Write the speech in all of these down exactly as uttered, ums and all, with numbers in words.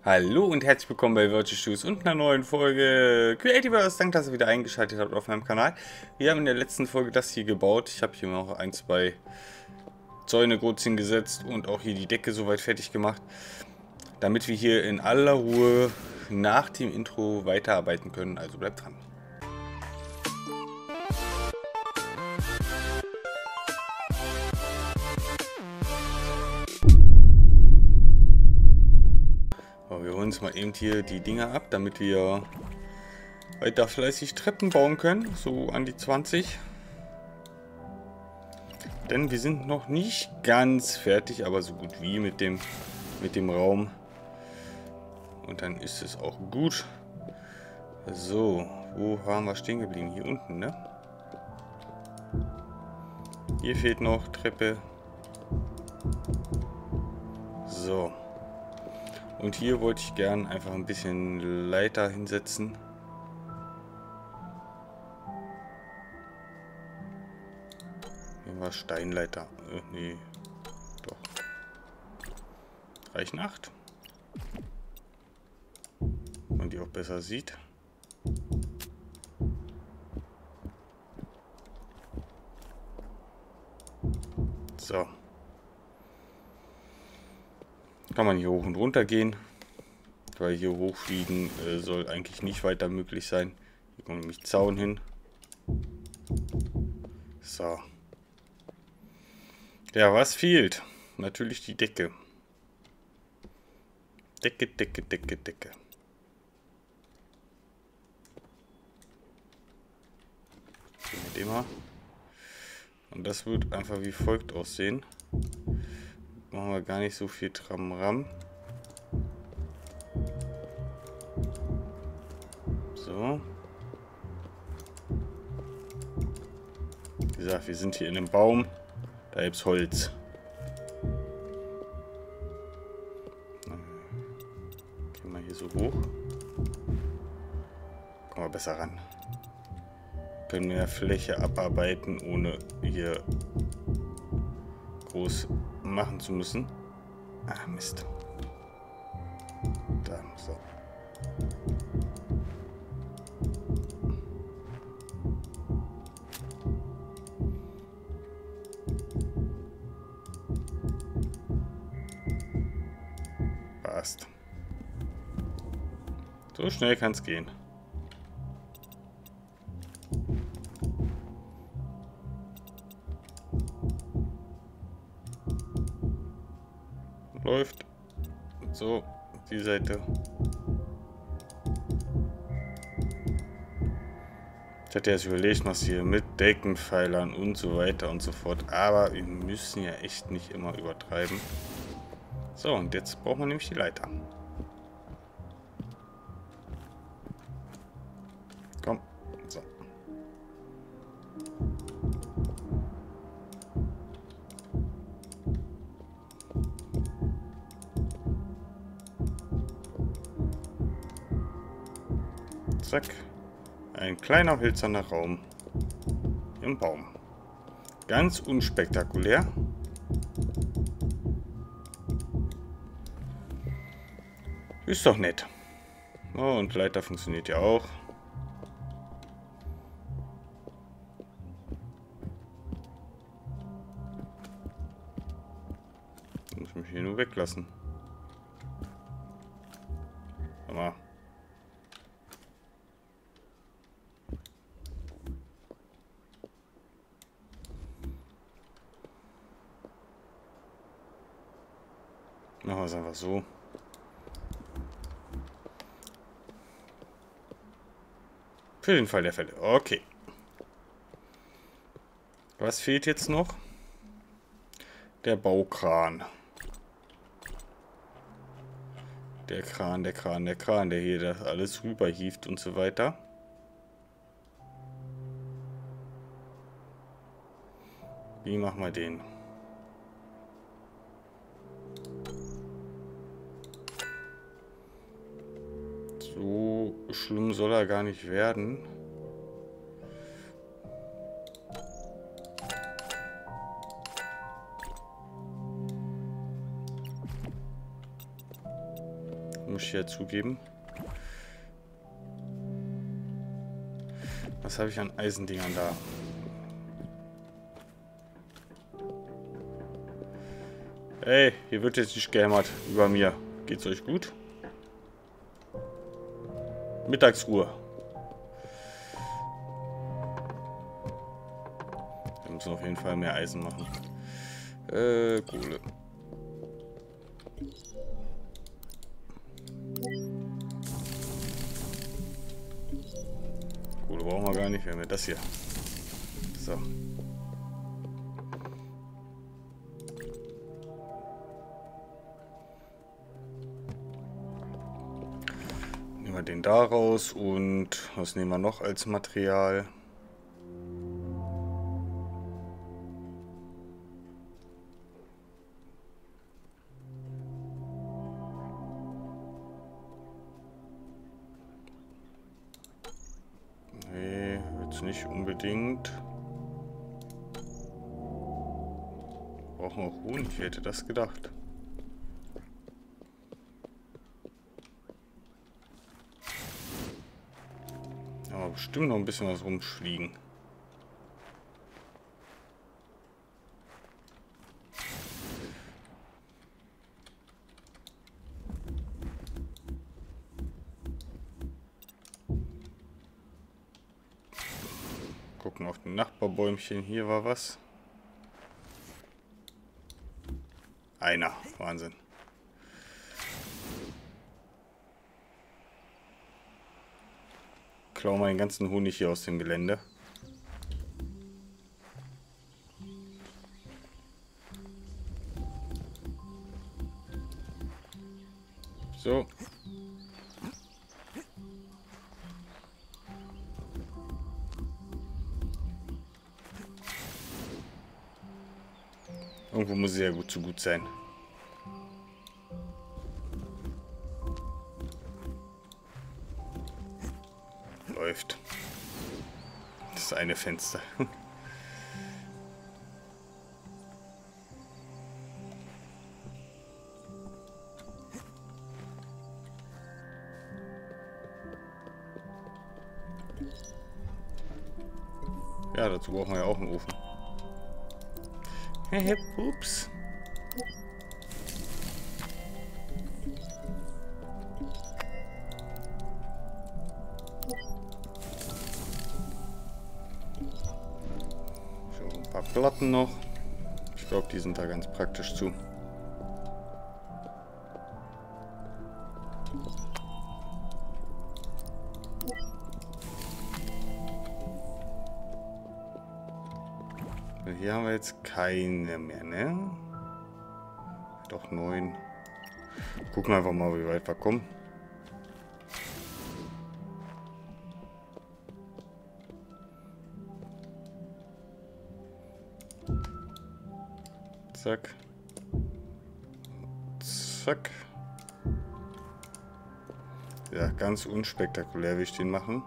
Hallo und herzlich willkommen bei Virtual Shoes und einer neuen Folge Creativerse. Danke, dass ihr wieder eingeschaltet habt auf meinem Kanal. Wir haben in der letzten Folge das hier gebaut. Ich habe hier noch ein, zwei Zäune kurz hingesetzt und auch hier die Decke soweit fertig gemacht, damit wir hier in aller Ruhe nach dem Intro weiterarbeiten können. Also bleibt dran. So, wir holen uns mal eben hier die Dinger ab, damit wir weiter fleißig Treppen bauen können, so an die zwanzig. Denn wir sind noch nicht ganz fertig, aber so gut wie mit dem, mit dem Raum. Und dann ist es auch gut. So, wo waren wir stehen geblieben? Hier unten, ne? Hier fehlt noch Treppe. So. Und hier wollte ich gern einfach ein bisschen Leiter hinsetzen. Hier war Steinleiter. Äh, nee. Doch. Reichen acht. Man die auch besser sieht. So. Kann man hier hoch und runter gehen. Weil hier hochfliegen äh, soll eigentlich nicht weiter möglich sein. Hier kommt nämlich Zaun hin. So. Ja, was fehlt? Natürlich die Decke. Decke, Decke, Decke, Decke. Mit dem mal. Und das wird einfach wie folgt aussehen. Machen wir gar nicht so viel Tramram. So. Wie gesagt, wir sind hier in einem Baum. Da gibt es Holz. Gehen wir hier so hoch. Kommen wir besser ran. Können mehr Fläche abarbeiten, ohne hier groß machen zu müssen. Ah, Mist. Da, so. Passt. So schnell kann es gehen. Läuft. So, die Seite. Ich hatte jetzt überlegt, was hier mit Deckenpfeilern und so weiter und so fort. Aber wir müssen ja echt nicht immer übertreiben. So, und jetzt brauchen wir nämlich die Leiter. Komm. So. Zack. Ein kleiner hölzerner Raum im Baum. Ganz unspektakulär. Ist doch nett. Oh, und Leiter funktioniert ja auch. Ich muss mich hier nur weglassen. Aber machen wir es einfach so. Für den Fall der Fälle. Okay. Was fehlt jetzt noch? Der Baukran. Der Kran, der Kran, der Kran, der hier das alles rüberhieft und so weiter. Wie machen wir den? So schlimm soll er gar nicht werden. Muss ich ja zugeben. Was habe ich an Eisendingern da? Hey, hier wird jetzt nicht gehämmert über mir. Geht's euch gut? Mittagsruhe. Wir müssen auf jeden Fall mehr Eisen machen. Äh, Kohle. Kohle brauchen wir gar nicht. Wir haben ja das hier. So. Nehmen wir den da raus und was nehmen wir noch als Material? Nee, jetzt nicht unbedingt. Wir brauchen auch Honig, wer hätte das gedacht? Aber bestimmt noch ein bisschen was rumfliegen. Gucken auf den Nachbarbäumchen. Hier war was. Einer. Wahnsinn. Klau mal den ganzen Honig hier aus dem Gelände. So. Irgendwo muss es ja gut zu gut sein. Läuft. Das eine Fenster. Ja, dazu brauchen wir ja auch einen Ofen. Hehe, ups. So, ein paar Platten noch. Ich glaube, die sind da ganz praktisch zu. Hier haben wir jetzt keine mehr, ne? Doch neun. Gucken wir einfach mal, wie weit wir kommen. Zack. Zack. Ja, ganz unspektakulär will ich den machen.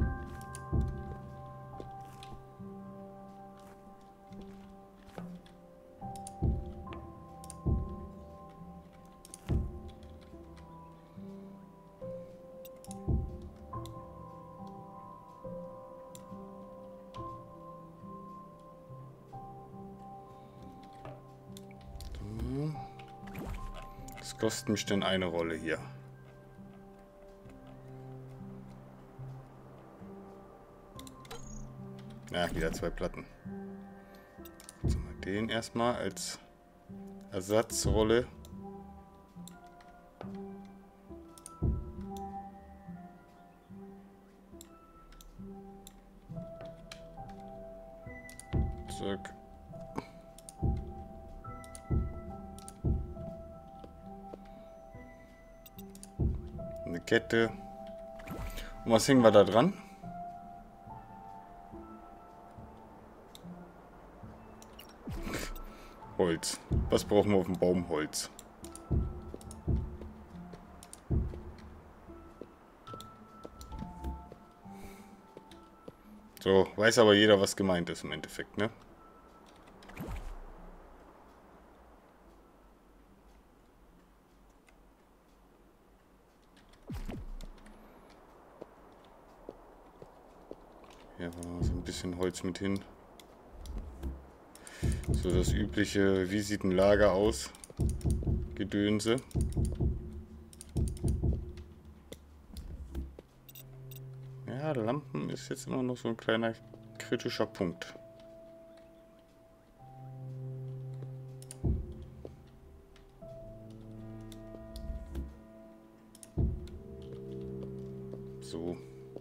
Was kostet mich denn eine Rolle hier? Ja, wieder zwei Platten. Jetzt mal den erstmal als Ersatzrolle. Zack. Eine Kette. Und was hängen wir da dran? Holz. Was brauchen wir auf dem Baum? Holz. So, weiß aber jeder, was gemeint ist im Endeffekt, ne? Hier war so ein bisschen Holz mit hin. So das übliche, wie sieht ein Lager aus? Gedönse. Ja, Lampen ist jetzt immer noch so ein kleiner kritischer Punkt. So.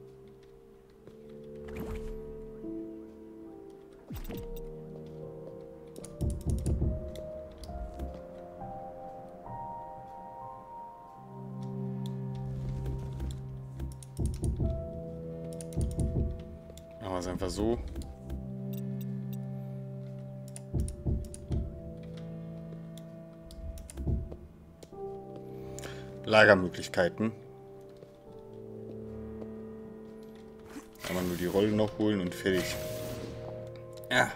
Machen wir es einfach so. Lagermöglichkeiten. Kann man nur die Rollen noch holen und fertig. Ja.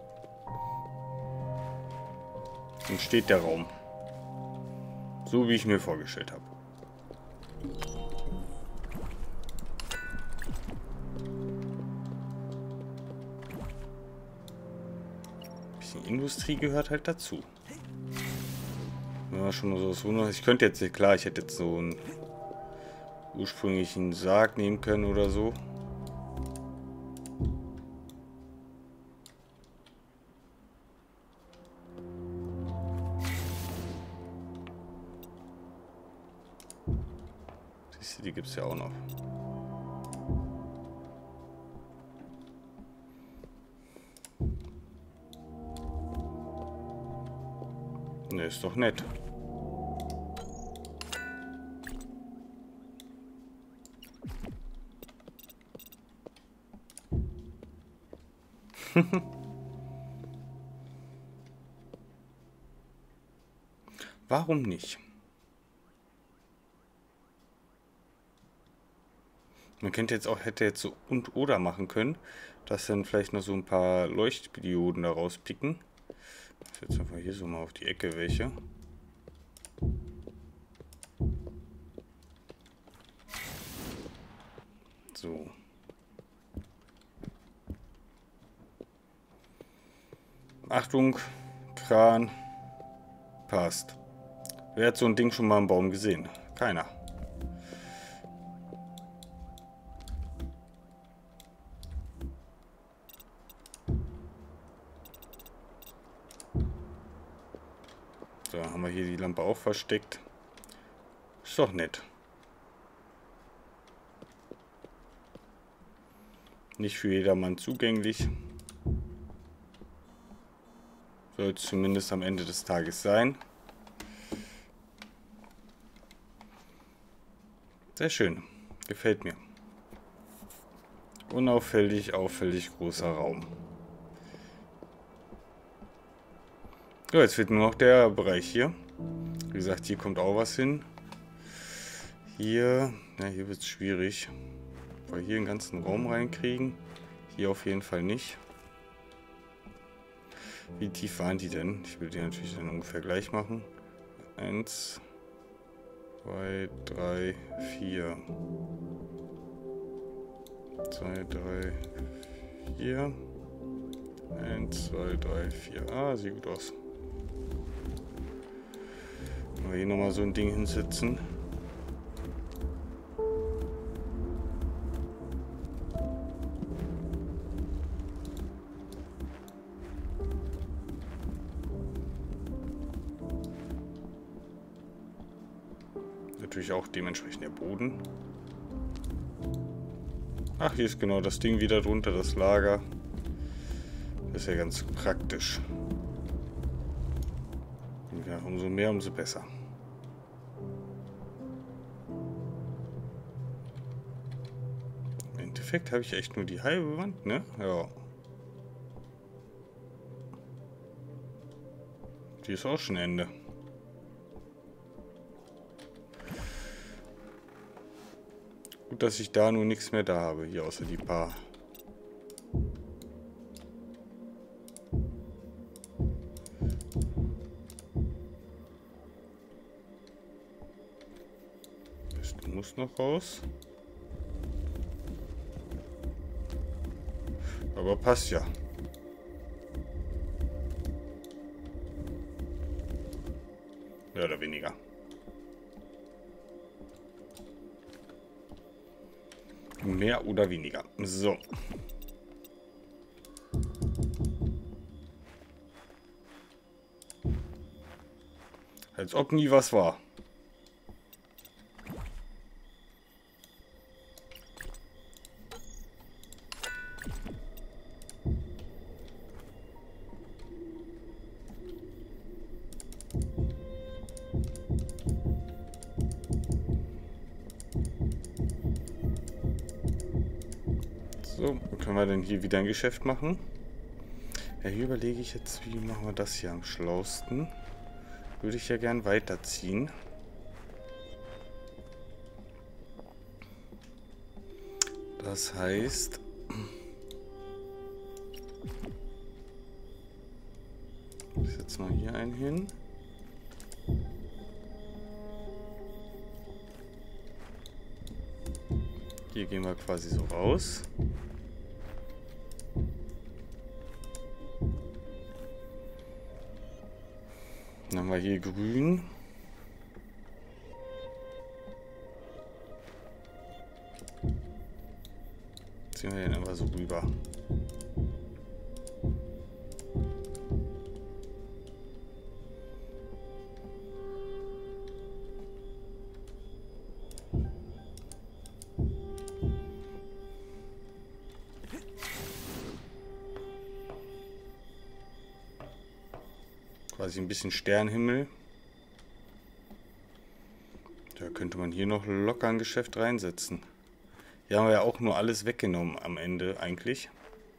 Dann steht der Raum. So wie ich mir vorgestellt habe. Bisschen Industrie gehört halt dazu. Ja, schon mal so was. Ich könnte jetzt, klar, ich hätte jetzt so einen ursprünglichen Sarg nehmen können oder so. Siehst du, die gibt es ja auch noch. Ne, ist doch nett. Warum nicht? Man könnte jetzt auch, hätte jetzt so und oder machen können, dass dann vielleicht noch so ein paar Leuchtdioden da rauspicken. Jetzt einfach hier so mal auf die Ecke welche. So. Achtung, Kran. Passt. Wer hat so ein Ding schon mal im Baum gesehen? Keiner. So, haben wir hier die Lampe auch versteckt. Ist doch nett. Nicht für jedermann zugänglich. Soll es zumindest am Ende des Tages sein. Sehr schön. Gefällt mir. Unauffällig, auffällig großer Raum. So, jetzt fehlt nur noch der Bereich hier. Wie gesagt, hier kommt auch was hin. Hier, na, hier wird es schwierig. Weil hier einen ganzen Raum reinkriegen. Hier auf jeden Fall nicht. Wie tief waren die denn? Ich will die natürlich dann ungefähr gleich machen. Eins, zwei, drei, vier. Zwei, drei, vier. Eins, zwei, drei, vier. Ah, sieht gut aus. Mal hier nochmal so ein Ding hinsetzen. Natürlich auch dementsprechend der Boden. Ach, hier ist genau das Ding wieder drunter, das Lager. Das ist ja ganz praktisch. Ja, umso mehr, umso besser. Im Endeffekt habe ich echt nur die halbe Wand, ne? Ja. Die ist auch schon Ende. Gut, dass ich da nur nichts mehr da habe, hier außer die paar. Du musst noch raus. Aber passt ja. Mehr oder weniger. Mehr oder weniger. So. Als ob nie was war. So, können wir denn hier wieder ein Geschäft machen? Ja, hier überlege ich jetzt, wie machen wir das hier am schlausten. Würde ich ja gern weiterziehen. Das heißt... Ich setze mal hier einen hin. Hier gehen wir quasi so raus. Dann haben wir hier grün. Ziehen wir den einfach so rüber. Quasi ein bisschen Sternhimmel. Da könnte man hier noch locker ein Geschäft reinsetzen. Hier haben wir ja auch nur alles weggenommen am Ende eigentlich.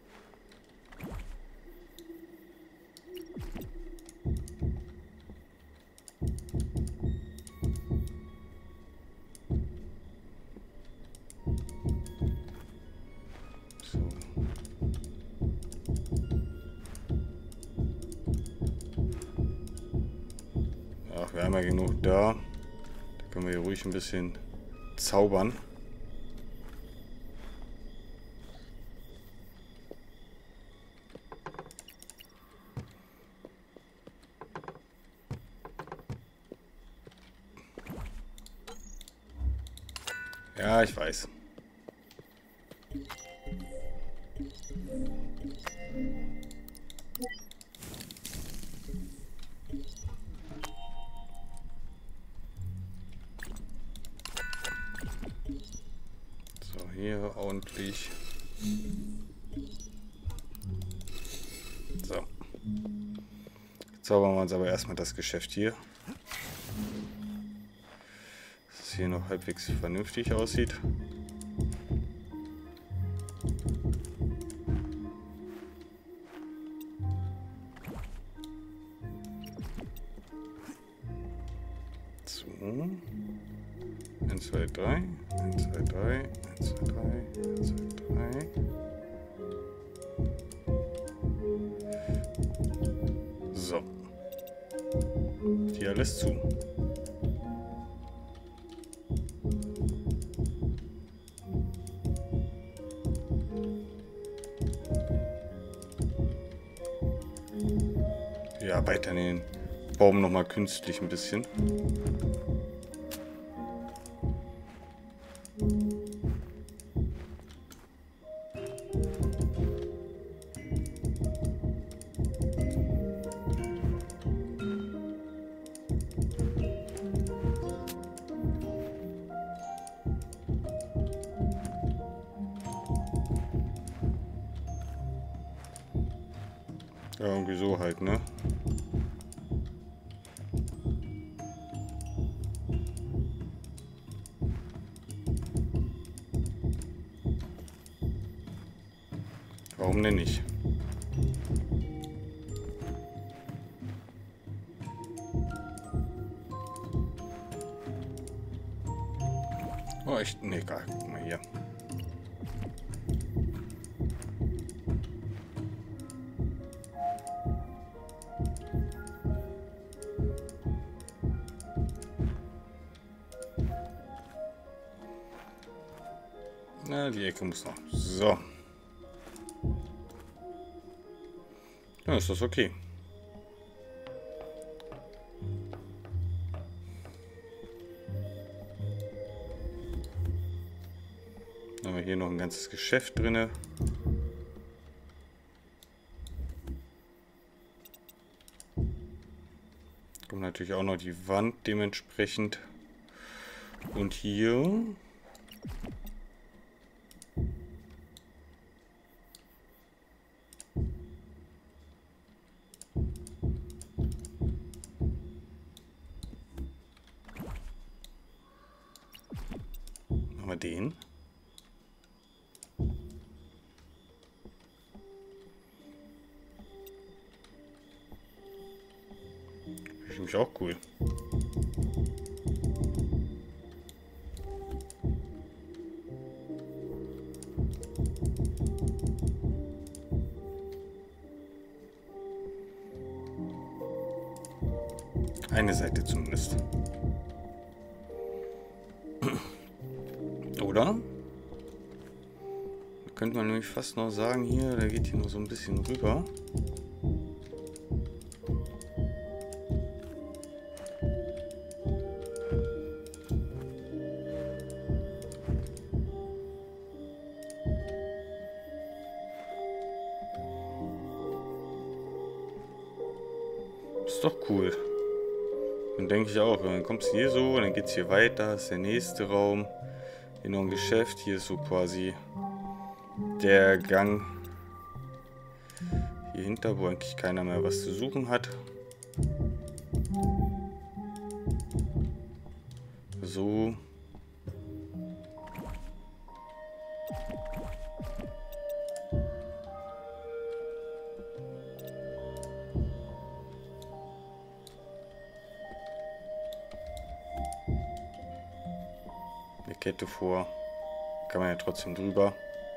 So. Ach, wir haben ja genug da. Da können wir hier ruhig ein bisschen zaubern. Ja, ich weiß. So, hier ordentlich. So. Jetzt zaubern wir uns aber erstmal das Geschäft hier. Dass es hier noch halbwegs vernünftig aussieht. So. eins, zwei, drei. eins, zwei, drei. eins, zwei, drei. eins, zwei, drei. So. Hier alles zu. Wir erweitern den Baum nochmal künstlich ein bisschen. Ja, irgendwie so halt, ne? Warum denn nicht? Oh, echt? Ne, egal. Guck mal hier. Na, die Ecke muss noch. So. Ja, ist das okay. Dann haben wir hier noch ein ganzes Geschäft drin. Kommt natürlich auch noch die Wand dementsprechend. Und hier... Machen wir den. Finde ich auch cool. Eine Seite zumindest. Oder? Da könnte man nämlich fast noch sagen, hier, der geht hier noch so ein bisschen rüber. Ist doch cool. Dann denke ich auch, dann kommst du hier so, dann geht es hier weiter, ist der nächste Raum. Hier noch ein Geschäft, hier ist so quasi der Gang hier hinter, wo eigentlich keiner mehr was zu suchen hat. So. Eine Kette vor. Kann man ja trotzdem drüber.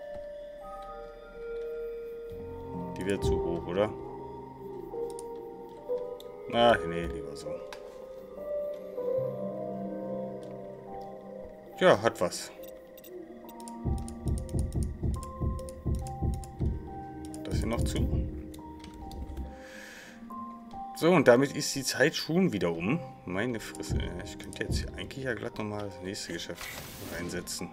Die wäre zu hoch, oder? Ach, nee, lieber so. Ja, hat was. Das hier noch zu. So, und damit ist die Zeit schon wieder um. Meine Fresse. Ich könnte jetzt hier eigentlich ja glatt nochmal das nächste Geschäft einsetzen.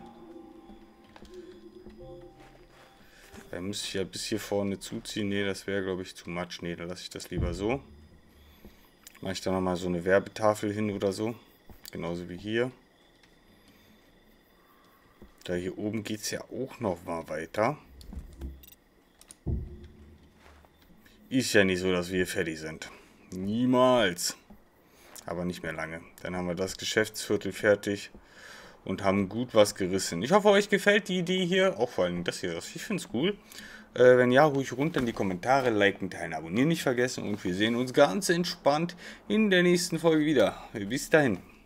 Da müsste ich ja bis hier vorne zuziehen. Ne, das wäre, glaube ich, zu much. Ne, dann lasse ich das lieber so. Mache ich da nochmal so eine Werbetafel hin oder so. Genauso wie hier. Da hier oben geht es ja auch noch mal weiter. Ist ja nicht so, dass wir fertig sind. Niemals. Aber nicht mehr lange. Dann haben wir das Geschäftsviertel fertig und haben gut was gerissen. Ich hoffe, euch gefällt die Idee hier. Auch vor allem das hier. Ich finde es cool. Äh, wenn ja, ruhig runter in die Kommentare, liken, teilen, abonnieren nicht vergessen. Und wir sehen uns ganz entspannt in der nächsten Folge wieder. Bis dahin.